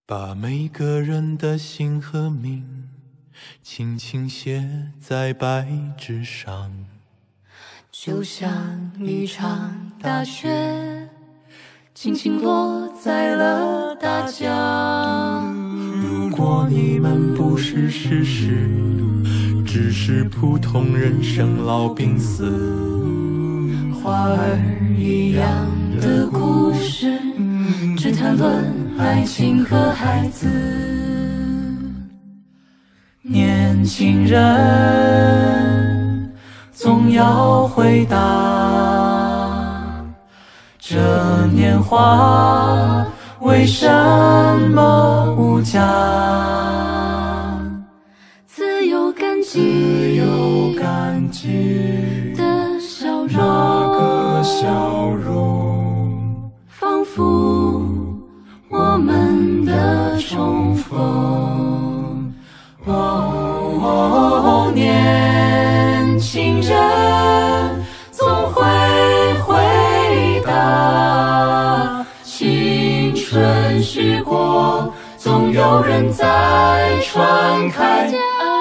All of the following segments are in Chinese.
把每个人的姓和名轻轻写在白纸上， 就像一场大雪轻轻落在了大江。 如果你们不是事实，只是普通人生老病死， 花儿一样的故事，只谈论爱情和孩子。年轻人总要回答，这年华为什么无价？自由感激的笑容， 那个笑容仿佛我们的重逢。年轻人总会回答，青春许过，总有人在传开。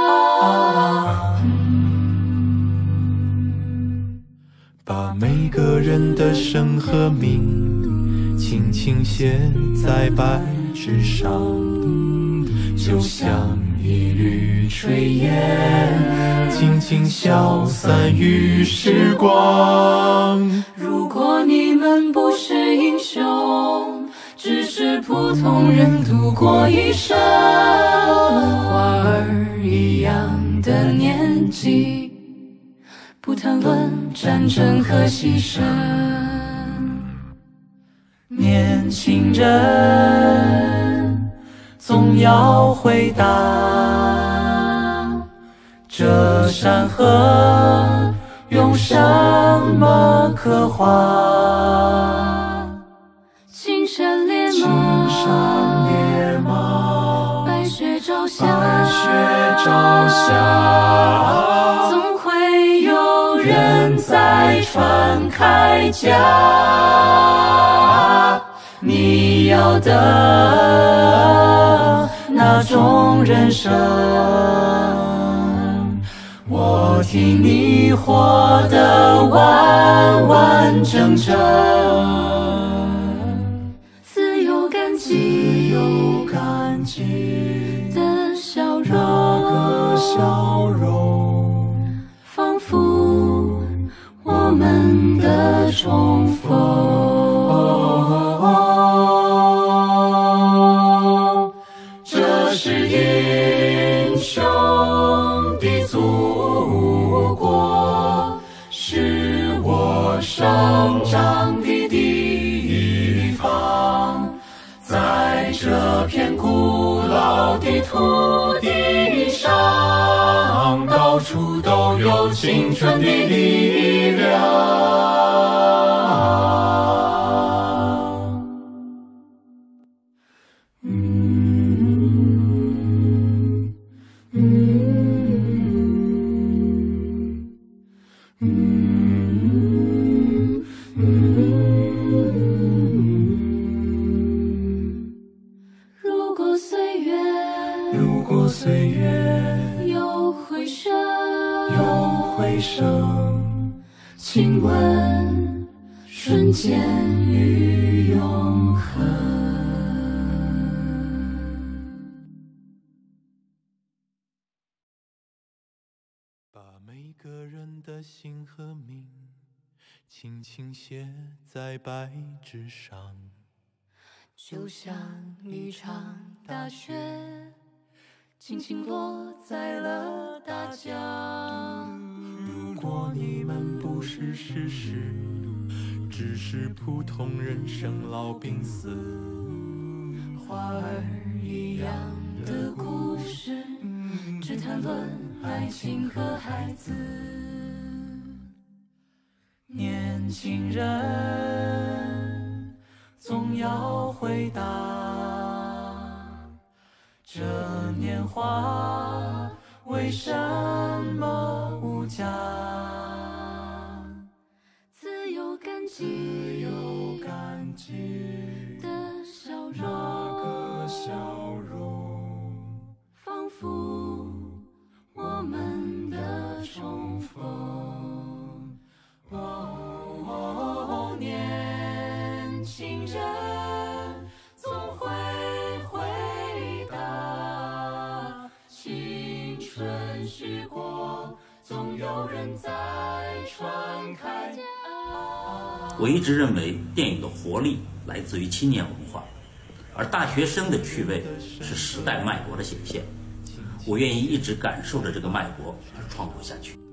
把每个人的生和名轻轻写在白纸上，就像一缕炊烟静静消散于时光。 如果你们不是英雄，只是普通人度过一生，花儿一样的年纪，不谈论战争和牺牲。年轻人总要回答，这山河用什么刻画？青山烈马，白雪朝霞，总会有人在传铠甲。你要的那种人生，我替你活得完完整整。自由感激的笑容， 那个笑容仿佛我们的重逢。这是英雄的祖国，是我生长的地方，在这片古老的土地上，到处都有青春的力量。如果岁月又回声，请问瞬间与永恒。 把每个人的姓和名轻轻写在白纸上， 就像一场大雪轻轻落在了大江。 如果你们不是事实，只是普通人生老病死， 花儿一样的故事，只谈论爱情和孩子。年轻人总要回答，这年华为什么无价？自由感激的笑容， 那个笑许过，总有人在传开。 我一直认为电影的活力来自于青年文化，而大学生的趣味是时代脉搏的显现。我愿意一直感受着这个脉搏而创作下去。